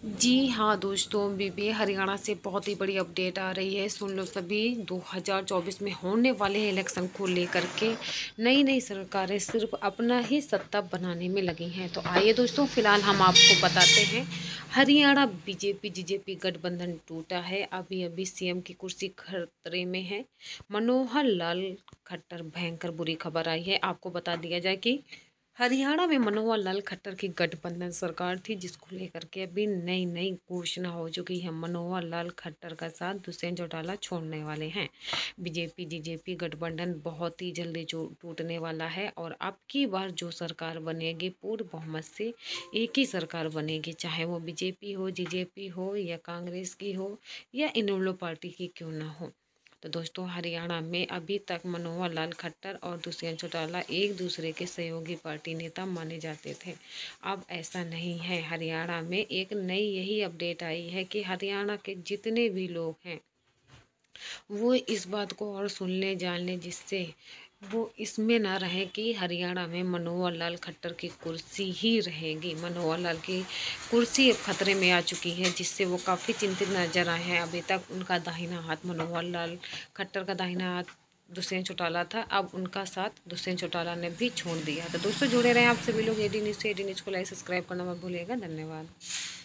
जी हाँ दोस्तों, बीबी हरियाणा से बहुत ही बड़ी अपडेट आ रही है। सुन लो सभी, 2024 में होने वाले इलेक्शन को लेकर के नई नई सरकारें सिर्फ अपना ही सत्ता बनाने में लगी हैं। तो आइए दोस्तों, फिलहाल हम आपको बताते हैं। हरियाणा बीजेपी गठबंधन टूटा है। अभी अभी सीएम की कुर्सी खतरे में है। मनोहर लाल खट्टर, भयंकर बुरी खबर आई है। आपको बता दिया जाए कि हरियाणा में मनोहर लाल खट्टर की गठबंधन सरकार थी, जिसको लेकर के अभी नई नई घोषणा हो चुकी है। मनोहर लाल खट्टर का साथ दुष्यंत चौटाला छोड़ने वाले हैं। बीजेपी गठबंधन बहुत ही जल्दी टूटने वाला है और अब की बार जो सरकार बनेगी पूर्ण बहुमत से एक ही सरकार बनेगी, चाहे वो बीजेपी हो, जेजेपी हो या कांग्रेस की हो या इनेलो पार्टी की क्यों ना हो। तो दोस्तों, हरियाणा में अभी तक मनोहर लाल खट्टर और दुष्यंत चौटाला एक दूसरे के सहयोगी पार्टी नेता माने जाते थे। अब ऐसा नहीं है। हरियाणा में एक नई यही अपडेट आई है कि हरियाणा के जितने भी लोग हैं वो इस बात को और सुन ले जान ले, जिससे वो इसमें ना रहे कि हरियाणा में मनोहर लाल खट्टर की कुर्सी ही रहेगी। मनोहर लाल की कुर्सी अब खतरे में आ चुकी है, जिससे वो काफ़ी चिंतित नजर आए हैं। अभी तक उनका दाहिना हाथ, मनोहर लाल खट्टर का दाहिना हाथ दुष्यंत चौटाला था, अब उनका साथ दुष्यंत चौटाला ने भी छोड़ दिया। तो दोस्तों, जुड़े रहें आप सभी लोग एडी न्यूज़ से। एडी न्यूज़ को लाइक सब्सक्राइब करना मत भूलिएगा। धन्यवाद।